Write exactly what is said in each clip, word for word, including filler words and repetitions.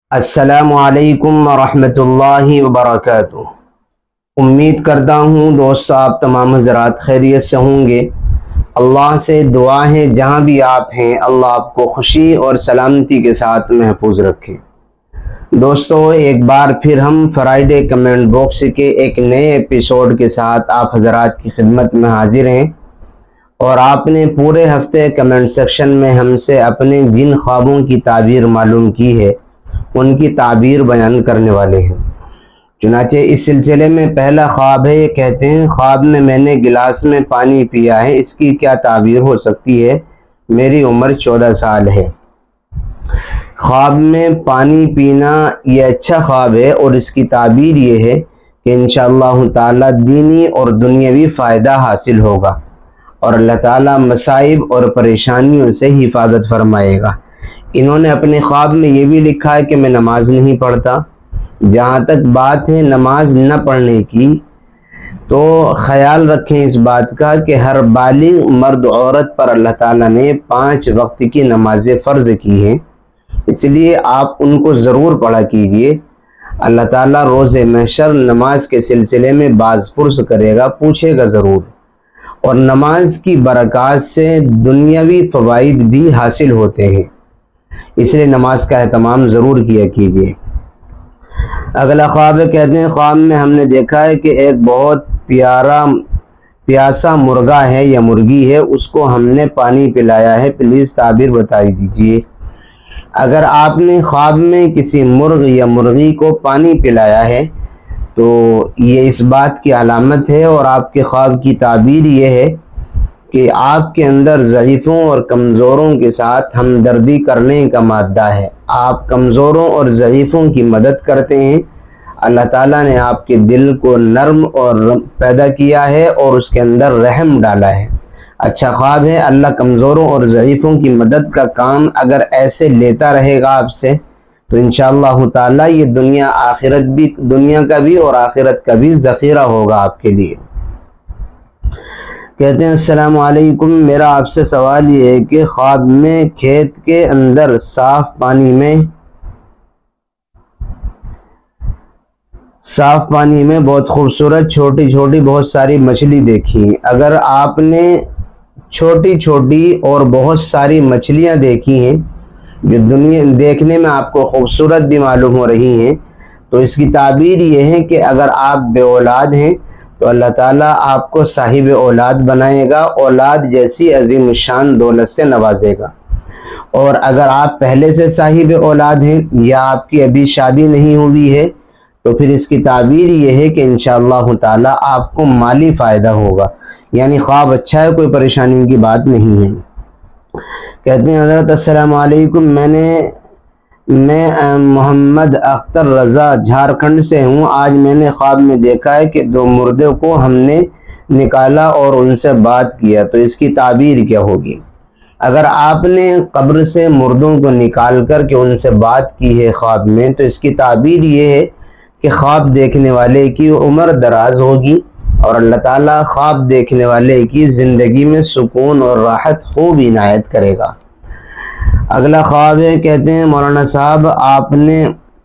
السلام علیکم ورحمۃ اللہ وبرکاتہ۔ امید کرتا ہوں دوستو آپ تمام حضرات خیریت سے ہوں گے۔ اللہ سے دعا ہے جہاں بھی آپ ہیں اللہ آپ کو خوشی اور سلامتی کے ساتھ محفوظ رکھے۔ دوستو ایک بار پھر ہم فرائیڈے کمنٹ باکس کے ایک نئے ایپیسوڈ کے ساتھ آپ حضرات کی خدمت میں حاضر ہیں، اور آپ نے پورے ہفتے کمنٹ سیکشن میں ہم سے اپنے جن خوابوں کی تعبیر معلوم کی ہے ان کی تعبیر بیان کرنے والے ہیں۔ چنانچہ اس سلسلے میں پہلا خواب ہے، یہ کہتے ہیں خواب میں میں نے گلاس میں پانی پیا ہے، اس کی کیا تعبیر ہو سکتی ہے؟ میری عمر چودہ سال ہے۔ خواب میں پانی پینا یہ اچھا خواب ہے، اور اس کی تعبیر یہ ہے کہ انشاءاللہ تعالی دینی اور دنیاوی فائدہ حاصل ہوگا، اور اللہ تعالی مصائب اور پریشانیوں سے حفاظت فرمائے گا۔ انہوں نے اپنے خواب میں یہ بھی لکھا ہے کہ میں نماز نہیں پڑھتا۔ جہاں تک بات ہے نماز نہ پڑھنے کی، تو خیال رکھیں اس بات کا کہ ہر بالغ مرد عورت پر اللہ تعالیٰ نے پانچ وقت کی نمازیں فرض کی ہیں، اس لیے آپ ان کو ضرور پڑھا کیجئے۔ اللہ تعالیٰ روز محشر نماز کے سلسلے میں باز پرس کرے گا، پوچھے گا ضرور، اور نماز کی برکات سے دنیاوی فوائد بھی حاصل ہوتے ہیں، اس لیے نماز کا اہتمام ضرور کیا کیجئے۔ اگلا خواب کہتے ہیں خواب میں ہم نے دیکھا ہے کہ ایک بہت پیارا پیاسا مرغا ہے یا مرغی ہے، اس کو ہم نے پانی پلایا ہے، پلیز تعبیر بتائی دیجئے۔ اگر آپ نے خواب میں کسی مرغ یا مرغی کو پانی پلایا ہے تو یہ اس بات کی علامت ہے، اور آپ کے خواب کی تعبیر یہ ہے کہ آپ کے اندر ضعیفوں اور کمزوروں کے ساتھ ہمدردی کرنے کا مادہ ہے۔ آپ کمزوروں اور ضعیفوں کی مدد کرتے ہیں۔ اللہ تعالیٰ نے آپ کے دل کو نرم اور پیدا کیا ہے اور اس کے اندر رحم ڈالا ہے۔ اچھا خواب ہے۔ اللہ کمزوروں اور ضعیفوں کی مدد کا کام اگر ایسے لیتا رہے گا آپ سے تو انشاءاللہ تعالیٰ یہ دنیا آخرت بھی دنیا کا بھی اور آخرت کا بھی ذخیرہ ہوگا آپ کے لیے۔ کہتے ہیں السلام علیکم، میرا آپ سے سوال یہ ہے کہ خواب میں کھیت کے اندر صاف پانی میں صاف پانی میں بہت خوبصورت چھوٹی چھوٹی بہت ساری مچھلی دیکھی۔ اگر آپ نے چھوٹی چھوٹی اور بہت ساری مچھلیاں دیکھی ہیں جو دنیا دیکھنے میں آپ کو خوبصورت بھی معلوم ہو رہی ہیں، تو اس کی تعبیر یہ ہے کہ اگر آپ بے اولاد ہیں تو اللہ تعالیٰ آپ کو صاحب اولاد بنائے گا، اولاد جیسی عظیم الشان دولت سے نوازے گا۔ اور اگر آپ پہلے سے صاحب اولاد ہیں یا آپ کی ابھی شادی نہیں ہوئی ہے تو پھر اس کی تعبیر یہ ہے کہ انشاءاللہ تعالیٰ آپ کو مالی فائدہ ہوگا، یعنی خواب اچھا ہے، کوئی پریشانی کی بات نہیں ہے۔ کہتے ہیں حضرت السلام علیکم، میں نے میں محمد اختر رضا جھارکھنڈ سے ہوں۔ آج میں نے خواب میں دیکھا ہے کہ دو مردوں کو ہم نے نکالا اور ان سے بات کیا، تو اس کی تعبیر کیا ہوگی؟ اگر آپ نے قبر سے مردوں کو نکال کر کے ان سے بات کی ہے خواب میں، تو اس کی تعبیر یہ ہے کہ خواب دیکھنے والے کی عمر دراز ہوگی، اور اللہ تعالیٰ خواب دیکھنے والے کی زندگی میں سکون اور راحت خوب عنایت کرے گا۔ اگلا خواب ہے، کہتے ہیں مولانا صاحب آپ نے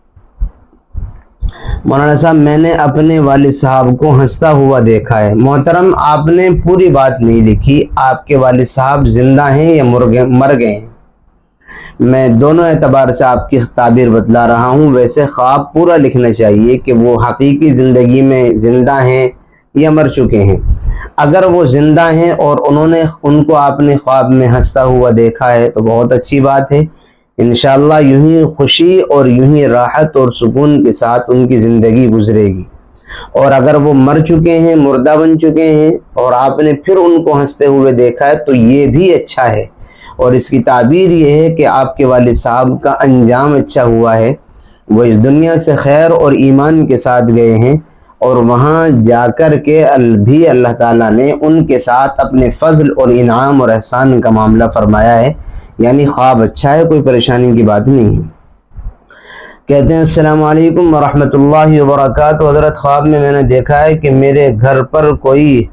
مولانا صاحب میں نے اپنے والد صاحب کو ہنستا ہوا دیکھا ہے۔ محترم آپ نے پوری بات نہیں لکھی، آپ کے والد صاحب زندہ ہیں یا مر گئے ہیں؟ میں دونوں اعتبار سے آپ کی تعبیر بتلا رہا ہوں۔ ویسے خواب پورا لکھنا چاہیے کہ وہ حقیقی زندگی میں زندہ ہیں یا مر چکے ہیں۔ اگر وہ زندہ ہیں اور انہوں نے ان کو آپ نے خواب میں ہنستا ہوا دیکھا ہے تو بہت اچھی بات ہے، انشاءاللہ یوں ہی خوشی اور یوں ہی راحت اور سکون کے ساتھ ان کی زندگی گزرے گی۔ اور اگر وہ مر چکے ہیں، مردہ بن چکے ہیں، اور آپ نے پھر ان کو ہنستے ہوئے دیکھا ہے تو یہ بھی اچھا ہے، اور اس کی تعبیر یہ ہے کہ آپ کے والد صاحب کا انجام اچھا ہوا ہے، وہ اس دنیا سے خیر اور ایمان کے ساتھ گئے ہیں، اور وہاں جا کر کے بھی اللہ تعالیٰ نے ان کے ساتھ اپنے فضل اور انعام اور احسان کا معاملہ فرمایا ہے، یعنی خواب اچھا ہے، کوئی پریشانی کی بات نہیں ہے۔ کہتے ہیں السلام علیکم ورحمۃ اللہ وبرکاتہ، حضرت خواب میں میں نے دیکھا ہے کہ میرے گھر پر کوئی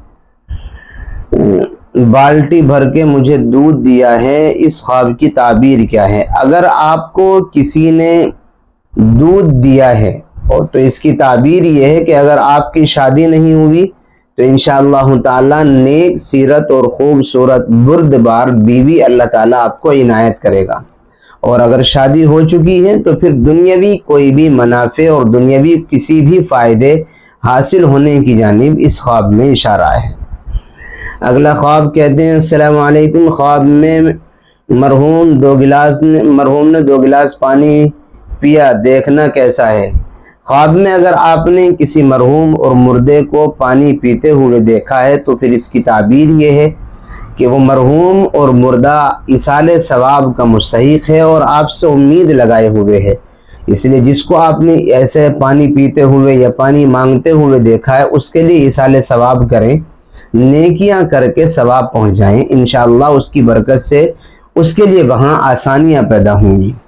بالٹی بھر کے مجھے دودھ دیا ہے، اس خواب کی تعبیر کیا ہے؟ اگر آپ کو کسی نے دودھ دیا ہے، اور تو اس کی تعبیر یہ ہے کہ اگر آپ کی شادی نہیں ہوئی تو انشاءاللہ تعالی نیک سیرت اور خوبصورت بردبار بیوی اللہ تعالیٰ آپ کو عنایت کرے گا، اور اگر شادی ہو چکی ہے تو پھر دنیاوی کوئی بھی منافع اور دنیاوی کسی بھی فائدے حاصل ہونے کی جانب اس خواب میں اشارہ ہے۔ اگلا خواب کہتے ہیں السلام علیکم، خواب میں مرحوم دو گلاس نے مرحوم نے دو گلاس پانی پیا، دیکھنا کیسا ہے؟ خواب میں اگر آپ نے کسی مرحوم اور مردے کو پانی پیتے ہوئے دیکھا ہے تو پھر اس کی تعبیر یہ ہے کہ وہ مرحوم اور مردہ ایصال ثواب کا مستحق ہے اور آپ سے امید لگائے ہوئے ہے، اس لیے جس کو آپ نے ایسے پانی پیتے ہوئے یا پانی مانگتے ہوئے دیکھا ہے اس کے لیے ایصال ثواب کریں، نیکیاں کر کے ثواب پہنچائیں، انشاءاللہ اس کی برکت سے اس کے لیے وہاں آسانیاں پیدا ہوں گی۔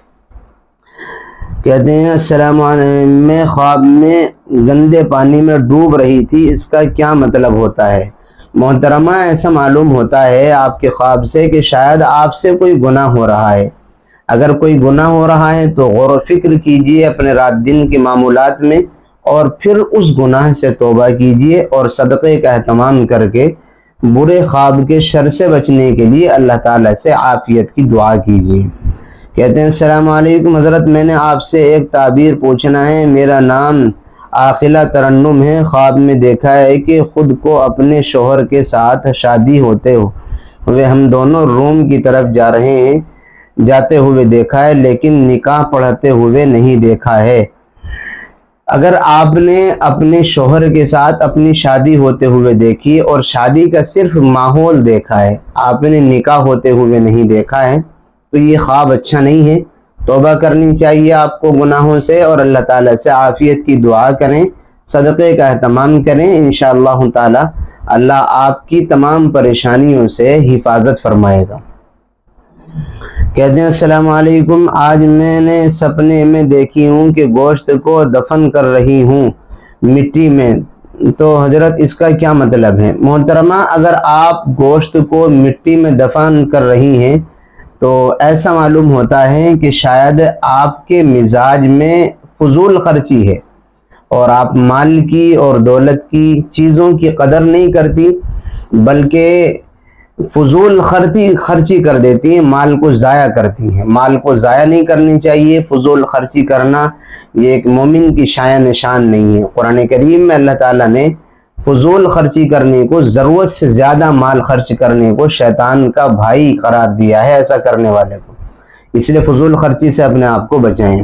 کہتے ہیں السلام علیکم، میں خواب میں گندے پانی میں ڈوب رہی تھی، اس کا کیا مطلب ہوتا ہے؟ محترمہ، ایسا معلوم ہوتا ہے آپ کے خواب سے کہ شاید آپ سے کوئی گناہ ہو رہا ہے۔ اگر کوئی گناہ ہو رہا ہے تو غور و فکر کیجئے اپنے رات دن کے معمولات میں، اور پھر اس گناہ سے توبہ کیجئے اور صدقے کا اہتمام کر کے برے خواب کے شر سے بچنے کے لیے اللہ تعالیٰ سے عافیت کی دعا کیجئے۔ کہتے ہیں السلام علیکم حضرت، میں نے آپ سے ایک تعبیر پوچھنا ہے، میرا نام عاقلہ ترنم ہے، خواب میں دیکھا ہے کہ خود کو اپنے شوہر کے ساتھ شادی ہوتے ہوئے ہم دونوں روم کی طرف جا رہے ہیں جاتے ہوئے دیکھا ہے، لیکن نکاح پڑھتے ہوئے نہیں دیکھا ہے۔ اگر آپ نے اپنے شوہر کے ساتھ اپنی شادی ہوتے ہوئے دیکھی اور شادی کا صرف ماحول دیکھا ہے، آپ نے نکاح ہوتے ہوئے نہیں دیکھا ہے، تو یہ خواب اچھا نہیں ہے، توبہ کرنی چاہیے آپ کو گناہوں سے، اور اللہ تعالیٰ سے عافیت کی دعا کریں، صدقے کا اہتمام کریں، انشاءاللہ تعالیٰ اللہ آپ کی تمام پریشانیوں سے حفاظت فرمائے گا۔ کہتے ہیں السلام علیکم، آج میں نے سپنے میں دیکھی ہوں کہ گوشت کو دفن کر رہی ہوں مٹی میں، تو حضرت اس کا کیا مطلب ہے؟ محترمہ، اگر آپ گوشت کو مٹی میں دفن کر رہی ہیں تو ایسا معلوم ہوتا ہے کہ شاید آپ کے مزاج میں فضول خرچی ہے، اور آپ مال کی اور دولت کی چیزوں کی قدر نہیں کرتی، بلکہ فضول خرچی خرچی کر دیتی ہیں، مال کو ضائع کرتی ہیں۔ مال کو ضائع نہیں کرنی چاہیے، فضول خرچی کرنا یہ ایک مومن کی شان نشان نہیں ہے۔ قرآن کریم میں اللہ تعالیٰ نے فضول خرچی کرنے کو، ضرورت سے زیادہ مال خرچ کرنے کو شیطان کا بھائی قرار دیا ہے، ایسا کرنے والے کو، اس لیے فضول خرچی سے اپنے آپ کو بچائیں۔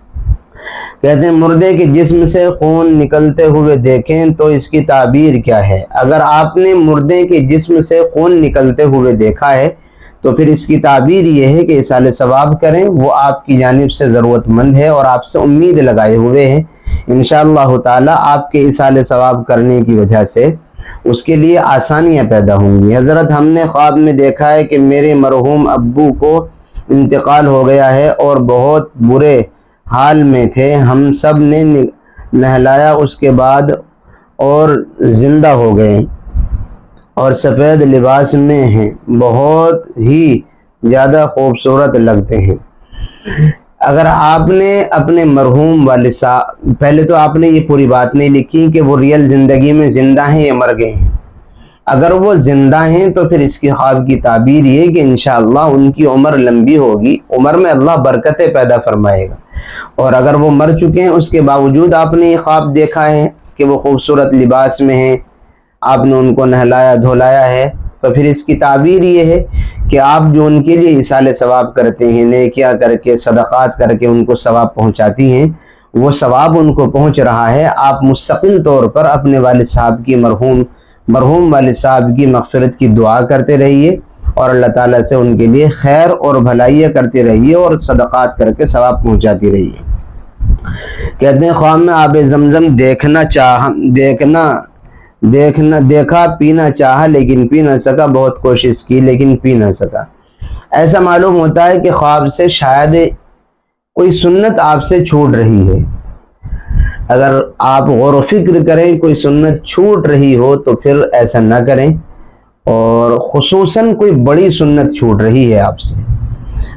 کہتے ہیں مردے کے جسم سے خون نکلتے ہوئے دیکھیں تو اس کی تعبیر کیا ہے؟ اگر آپ نے مردے کے جسم سے خون نکلتے ہوئے دیکھا ہے تو پھر اس کی تعبیر یہ ہے کہ ایصال ثواب کریں، وہ آپ کی جانب سے ضرورت مند ہے اور آپ سے امید لگائے ہوئے ہیں، انشاءاللہ تعالی آپ کے ایصال ثواب کرنے کی وجہ سے اس کے لیے آسانیاں پیدا ہوں گی۔ حضرت، ہم نے خواب میں دیکھا ہے کہ میرے مرحوم ابو کو انتقال ہو گیا ہے اور بہت برے حال میں تھے، ہم سب نے نہلایا اس کے بعد اور زندہ ہو گئے اور سفید لباس میں ہیں، بہت ہی زیادہ خوبصورت لگتے ہیں۔ اگر آپ نے اپنے مرحوم والد صاحب، پہلے تو آپ نے یہ پوری بات نہیں لکھی کہ وہ ریئل زندگی میں زندہ ہیں یا مر گئے ہیں۔ اگر وہ زندہ ہیں تو پھر اس کی خواب کی تعبیر یہ کہ انشاءاللہ ان کی عمر لمبی ہوگی، عمر میں اللہ برکتیں پیدا فرمائے گا، اور اگر وہ مر چکے ہیں اس کے باوجود آپ نے یہ خواب دیکھا ہے کہ وہ خوبصورت لباس میں ہیں، آپ نے ان کو نہلایا دھولایا ہے، تو پھر اس کی تعبیر یہ ہے کہ آپ جو ان کے لیے ایصال ثواب کرتے ہیں، نیکیاں کر کے صدقات کر کے ان کو ثواب پہنچاتی ہیں، وہ ثواب ان کو پہنچ رہا ہے۔ آپ مستقل طور پر اپنے والد صاحب کی مرحوم مرحوم والد صاحب کی مغفرت کی دعا کرتے رہیے اور اللہ تعالیٰ سے ان کے لیے خیر اور بھلائیاں کرتے رہیے اور صدقات کر کے ثواب پہنچاتی رہیے۔ کہتے ہیں خواب میں آب زمزم دیکھنا چاہ دیکھنا دیکھنا دیکھا پینا چاہا لیکن پی نہ سکا، بہت کوشش کی لیکن پی نہ سکا۔ ایسا معلوم ہوتا ہے کہ خواب سے شاید کوئی سنت آپ سے چھوٹ رہی ہے۔ اگر آپ غور و فکر کریں کوئی سنت چھوٹ رہی ہو تو پھر ایسا نہ کریں، اور خصوصاً کوئی بڑی سنت چھوٹ رہی ہے آپ سے۔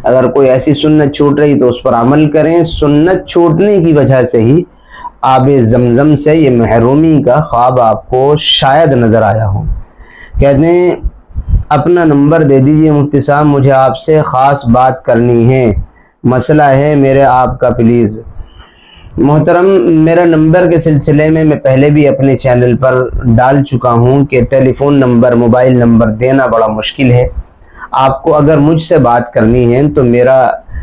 اگر کوئی ایسی سنت چھوٹ رہی تو اس پر عمل کریں. سنت چھوٹنے کی وجہ سے ہی آب زمزم سے یہ محرومی کا خواب آپ کو شاید نظر آیا ہو. کہتے ہیں اپنا نمبر دے دیجئے مفتی صاحب، مجھے آپ سے خاص بات کرنی ہے، مسئلہ ہے میرے آپ کا پلیز. محترم، میرا نمبر کے سلسلے میں میں پہلے بھی اپنے چینل پر ڈال چکا ہوں کہ telephone number, mobile number دینا بڑا مشکل ہے. آپ کو اگر مجھ سے بات کرنی ہے تو میرا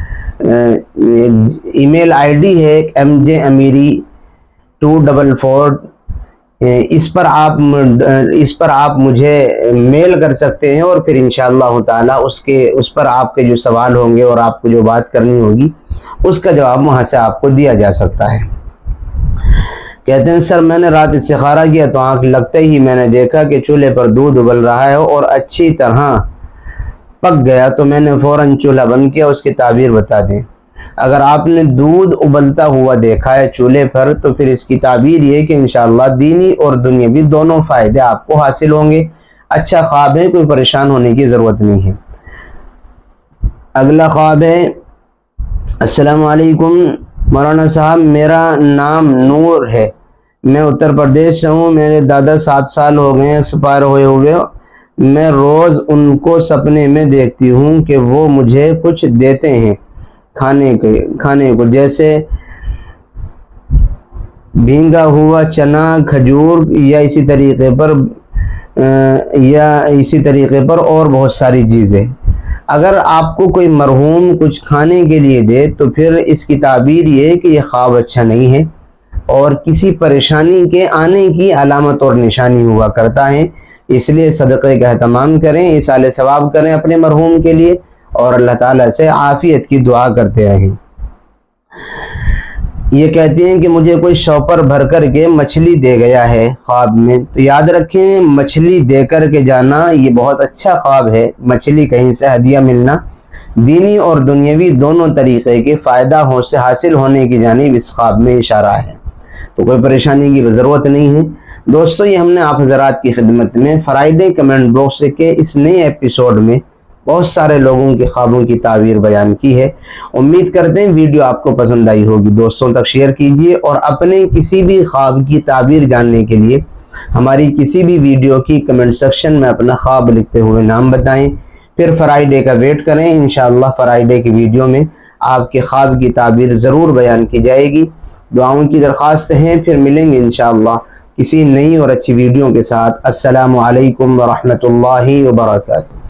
ای میل آئی ڈی ہے M J Amiri two double four. اس پر آپ اس پر آپ مجھے میل کر سکتے ہیں، اور پھر انشاءاللہ تعالی اس کے اس پر آپ کے جو سوال ہوں گے اور آپ کو جو بات کرنی ہوگی اس کا جواب وہاں سے آپ کو دیا جا سکتا ہے. کہتے ہیں سر میں نے رات استخارہ کیا تو آنکھ لگتے ہی میں نے دیکھا کہ چولہے پر دودھ ابل رہا ہے اور اچھی طرح پک گیا، تو میں نے فوراً چولہا بند کیا. اس کی تعبیر بتا دیں. اگر آپ نے دودھ ابلتا ہوا دیکھا ہے چولہے پر تو پھر اس کی تعبیر یہ کہ انشاءاللہ دینی اور دنیاوی دونوں فائدے آپ کو حاصل ہوں گے. اچھا خواب ہے، کوئی پریشان ہونے کی ضرورت نہیں ہے. اگلا خواب ہے. السلام علیکم مولانا صاحب، میرا نام نور ہے، میں اتر پردیش سے ہوں. میرے دادا سات سال ہو گئے ایکسپائر ہوئے ہوئے. میں روز ان کو سپنے میں دیکھتی ہوں کہ وہ مجھے کچھ دیتے ہیں کھانے کے کھانے کو، جیسے بھینگا ہوا چنا، کھجور، یا اسی طریقے پر یا اسی طریقے پر اور بہت ساری چیزیں. اگر آپ کو کوئی مرحوم کچھ کھانے کے لیے دے تو پھر اس کی تعبیر یہ کہ یہ خواب اچھا نہیں ہے اور کسی پریشانی کے آنے کی علامت اور نشانی ہوا کرتا ہے. اس لیے صدقے کا اہتمام کریں، ایصال ثواب کریں اپنے مرحوم کے لیے، اور اللہ تعالیٰ سے عافیت کی دعا کرتے رہیں. یہ کہتی ہیں کہ مجھے کوئی شاپر بھر کر کے مچھلی دے گیا ہے خواب میں، تو یاد رکھیں مچھلی دے کر کے جانا یہ بہت اچھا خواب ہے. مچھلی کہیں سے ہدیہ ملنا دینی اور دنیاوی دونوں طریقے کے فائدہ ہو سے حاصل ہونے کی جانب اس خواب میں اشارہ ہے، تو کوئی پریشانی کی ضرورت نہیں ہے. دوستو، یہ ہم نے آپ حضرات کی خدمت میں فرائیڈے کمنٹ باکس کے اس نئے ایپیسوڈ میں بہت سارے لوگوں کے خوابوں کی تعبیر بیان کی ہے. امید کرتے ہیں ویڈیو آپ کو پسند آئی ہوگی. دوستوں تک شیئر کیجئے، اور اپنے کسی بھی خواب کی تعبیر جاننے کے لیے ہماری کسی بھی ویڈیو کی کمنٹ سیکشن میں اپنا خواب لکھتے ہوئے نام بتائیں. پھر فرائیڈے کا ویٹ کریں، انشاءاللہ فرائیڈے کی ویڈیو میں آپ کے خواب کی تعبیر ضرور بیان کی جائے گی. دعاؤں کی درخواست ہے. پھر ملیں گے انشاءاللہ کسی نئی اور اچھی ویڈیو کے ساتھ. السلام علیکم ورحمۃ اللہ وبرکاتہ.